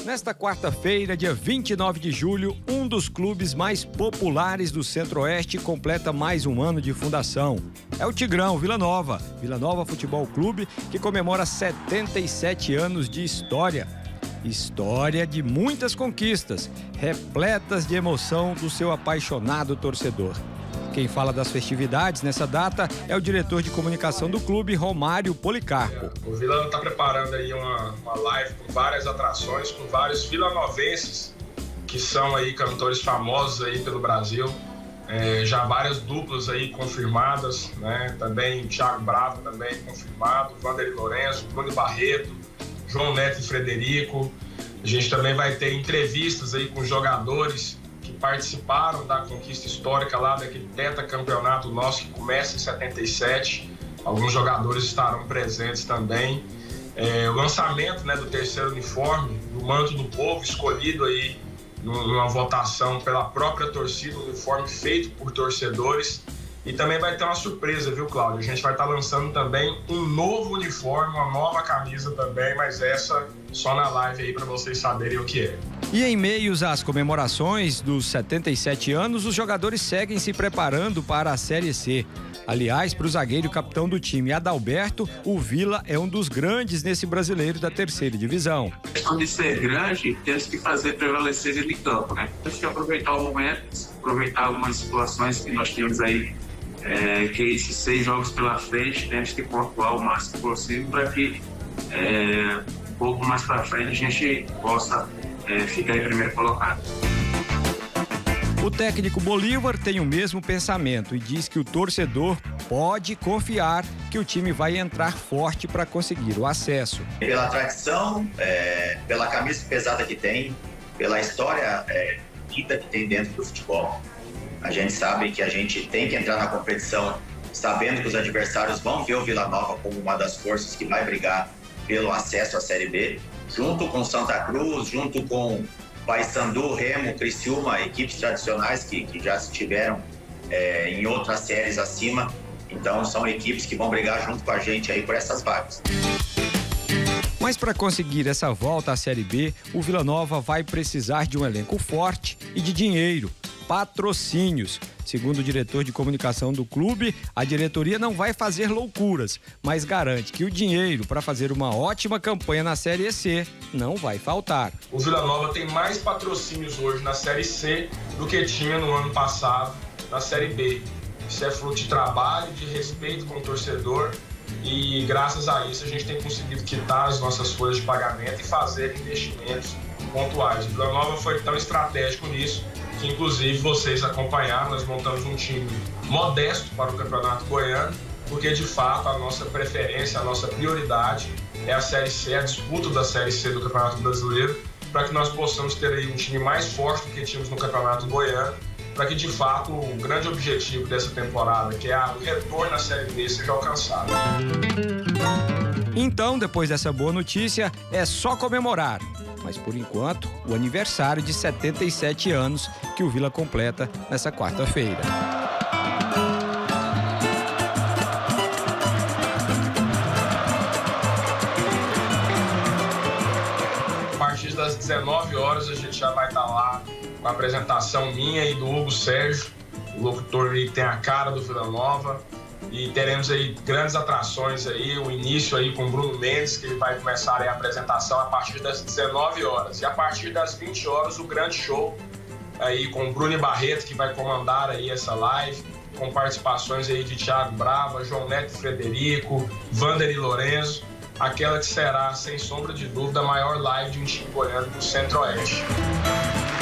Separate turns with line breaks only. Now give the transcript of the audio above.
Nesta quarta-feira, dia 29 de julho, um dos clubes mais populares do Centro-Oeste completa mais um ano de fundação. É o Tigrão, Vila Nova. Vila Nova Futebol Clube, que comemora 77 anos de história. História de muitas conquistas, repletas de emoção do seu apaixonado torcedor. Quem fala das festividades nessa data é o diretor de comunicação do clube, Romário Policarpo.
O Vila está preparando aí uma live com várias atrações, com vários vilanovenses que são aí cantores famosos aí pelo Brasil. Já várias duplas aí confirmadas, né? Também o Thiago Bravo também confirmado, Vanderlei Lourenço, Bruno Barreto, João Neto e Frederico. A gente também vai ter entrevistas aí com jogadores que participaram da conquista histórica lá daquele tetracampeonato nosso que começa em 77. Alguns jogadores estarão presentes também. O lançamento, né, do terceiro uniforme, do Manto do Povo, escolhido aí numa votação pela própria torcida, um uniforme feito por torcedores. E também vai ter uma surpresa, viu, Cláudio? A gente vai estar lançando também um novo uniforme, uma nova camisa também, mas essa só na live aí para vocês saberem o que é.
E em meios às comemorações dos 77 anos, os jogadores seguem se preparando para a Série C. Aliás, para o zagueiro e capitão do time, Adalberto, o Vila é um dos grandes nesse brasileiro da terceira divisão.
A questão de ser grande, temos que fazer prevalecer de campo, né? Temos que aproveitar o momento, aproveitar algumas situações que nós temos aí, que esses 6 jogos pela frente, temos que pontuar o máximo possível para que um pouco mais para frente a gente possa ficar em primeiro colocado.
O técnico Bolívar tem o mesmo pensamento e diz que o torcedor pode confiar que o time vai entrar forte para conseguir o acesso.
Pela tradição, pela camisa pesada que tem, pela história vida que tem dentro do futebol. A gente sabe que a gente tem que entrar na competição sabendo que os adversários vão ver o Vila Nova como uma das forças que vai brigar pelo acesso à Série B, junto com Santa Cruz, junto com Paysandu, Remo, Criciúma, equipes tradicionais que já estiveram em outras séries acima. Então são equipes que vão brigar junto com a gente aí por essas vagas.
Mas para conseguir essa volta à Série B, o Vila Nova vai precisar de um elenco forte e de dinheiro, patrocínios. Segundo o diretor de comunicação do clube, a diretoria não vai fazer loucuras, mas garante que o dinheiro para fazer uma ótima campanha na Série C não vai faltar.
O Vila Nova tem mais patrocínios hoje na Série C do que tinha no ano passado na Série B. Isso é fruto de trabalho, de respeito com o torcedor e graças a isso a gente tem conseguido quitar as nossas folhas de pagamento e fazer investimentos pontuais. O Vila Nova foi tão estratégico nisso que inclusive vocês acompanharam, nós montamos um time modesto para o Campeonato Goiano, porque de fato a nossa preferência, a nossa prioridade é a Série C, a disputa da Série C do Campeonato Brasileiro, para que nós possamos ter aí um time mais forte do que tínhamos no Campeonato Goiano, para que de fato o grande objetivo dessa temporada, que é o retorno à Série B, seja alcançado.
Então, depois dessa boa notícia, é só comemorar. Mas, por enquanto, o aniversário de 77 anos que o Vila completa nessa quarta-feira.
A partir das 19 horas, a gente já vai estar lá com a apresentação minha e do Hugo Sérgio, o locutor que tem a cara do Vila Nova. E teremos aí grandes atrações aí, o início aí com o Bruno Mendes, que ele vai começar aí a apresentação a partir das 19 horas. E a partir das 20 horas, o grande show aí com o Bruno Barreto, que vai comandar aí essa live, com participações aí de Thiago Brava, João Neto e Frederico, Vanderlei Lourenço, aquela que será, sem sombra de dúvida, a maior live de um time goiano do Centro-Oeste.